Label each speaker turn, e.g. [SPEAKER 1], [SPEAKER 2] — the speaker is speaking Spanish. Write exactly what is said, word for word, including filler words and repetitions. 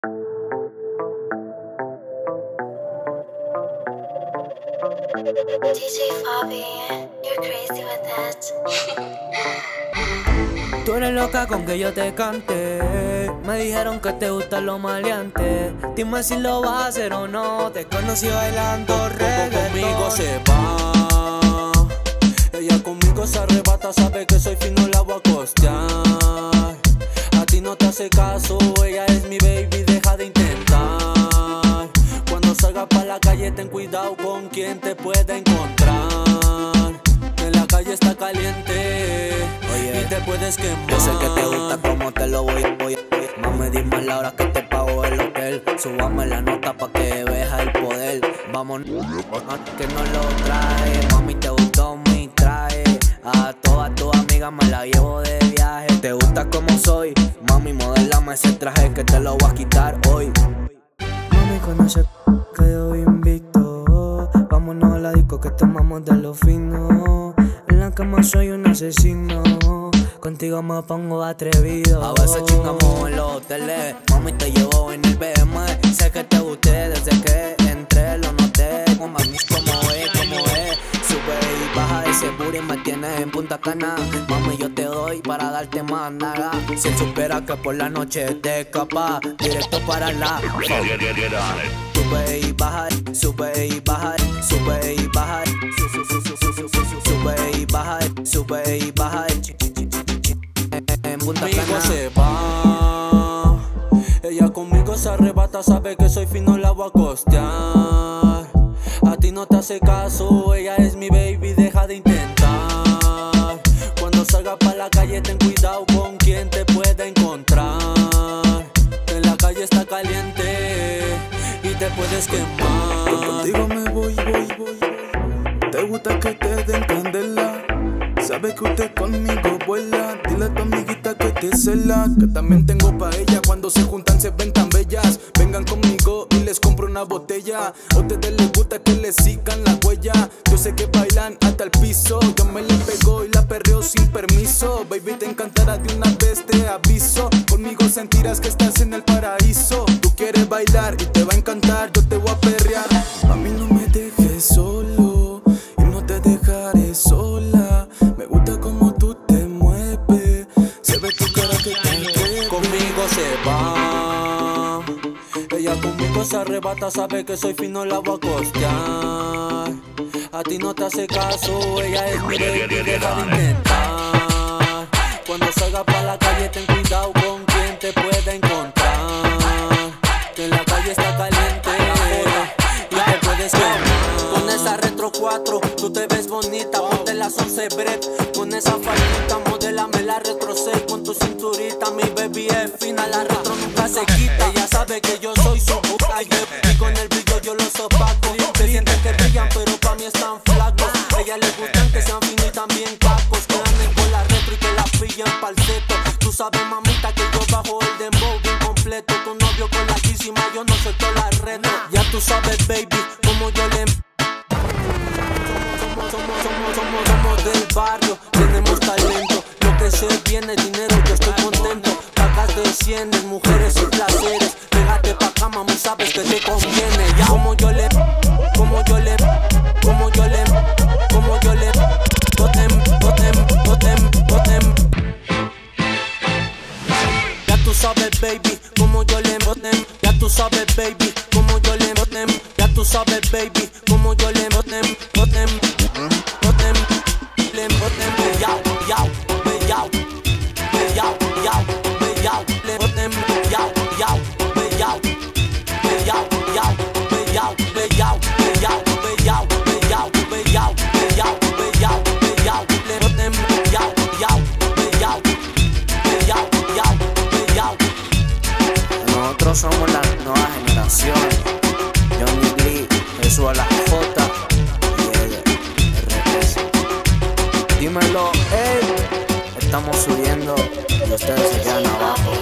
[SPEAKER 1] D J Fabi, you're crazy with that.
[SPEAKER 2] Tú eres loca con que yo te cante. Me dijeron que te gusta lo maleante. Dime si lo vas a hacer o no. Te conocí bailando reggaetón.
[SPEAKER 3] Conmigo se va, ella conmigo se arrebata. Sabe que soy fino, la voy a costear. A ti no te hace caso, ella es mi baby, deja de intentar. Cuando salgas pa' la calle ten cuidado con quien te pueda encontrar. En la calle está caliente, oye, y te puedes quemar.
[SPEAKER 2] Yo sé que te gusta como te lo voy, voy, voy. Mami, dime la hora que te pago el hotel. Subame la nota pa' que veas el poder. Vámonos, que no lo traje. Mami, te gustó mi traje. A todas tus amigas me la llevo de viaje. Te gusta como soy, mami, modelame ese traje que te lo voy a quitar hoy. Mami, conoce que yo invito. Vámonos a la disco que tomamos de lo fino. En la cama soy un asesino, contigo me pongo atrevido. A veces chingamos en los hoteles, mami te llevo en el B M. Sé que te gusté desde que entré, lo noté. Como a mí, como es, como es. Sube y baja ese booty, me tienes en Punta Cana. Mami, yo te doy para darte más nada. Si él supiera que por la noche te escapas, directo para la sube y baja, sube y baja, sube y baja, sube y baja, sube y baja. En Punta Cana
[SPEAKER 3] conmigo se va, ella conmigo se arrebata. Sabe que soy fino, la voy a costear. A ti no te hace caso, ella es mi baby, deja de intentar. Cuando salgas pa' la calle ten cuidado con quien te pueda encontrar. En la calle está caliente y te puedes quemar.
[SPEAKER 4] Yo contigo me voy, voy, voy, voy. Te gusta que te den candela. Sabes que usted conmigo vuela. Dile a tu amiguita que te cela, que también tengo pa' ella. Cuando se juntan se ven tan bellas. Vengan conmigo y les compro una botella. A ustedes les gusta que les sigan la huella. Yo sé que bailan hasta el piso. Yo me le pego y la perreo sin permiso. Baby, te encantará, de una vez te aviso. Conmigo sentirás que estás en el paraíso. Tú quieres bailar y te va a encantar, yo te voy a perrear. A mí no me dejes solo y no te dejaré sola. Me gusta como tú te mueves, se ve tu cara que te atreve.
[SPEAKER 3] Conmigo se va, ella conmigo se arrebata. Sabe que soy fino, la voy a costear. A ti no te hace caso, ella es mi baby, deja de intentar. Cuando salgas pa' la calle ten cuidado con quien te pueda encontrar. Que en la calle está caliente y te puedes quemar. Con esa Retro cuatro tú te ves bonita, ponte las once break. Con esa faldita modélame la Retro seis. Con tu cinturita mi baby es fina, la Retro nunca se quita. Ella sabe que yo soy su buca y con el brillo yo los opaco. Se sienten que brillan pero pa' mí están flacos. A ella les gustan que sean finos y también cacos. Que anden con la Retro y que la pillen palceto. Tú sabes mamita que yo bajo el dembow bien completo. Tu novio con la quísima, yo no suelto la red. Ya tú sabes baby como yo le Somos, somos, somos, somos, somos del barrio, tenemos talento. Lo que se viene, dinero, yo estoy contento. Pagas de cienes, mujeres y placeres. Pégate pa' acá, mami, sabes que te conviene. Ya como yo le, como yo le, como yo le, como yo le. Totem, totem, totem, totem. Ya tú sabes, baby, como yo le botem. Ya tú sabes, baby, como yo le botem. Ya tú sabes, baby, como yo le botem, botem. Botem, le botem, yao, yao, yao, yao, yao, yao, le botem, yao, yao, yao, yao, yao, yao, yao, yao, yao, yao, yao, yao, yao, yao, le botem, yao, yao, yao, yao, yao, yao.
[SPEAKER 2] nosotros somos la nueva generación. Johnny Lee, Jesús a la J y el R S. Dímelo, ey. Estamos subiendo y ustedes se quedan abajo.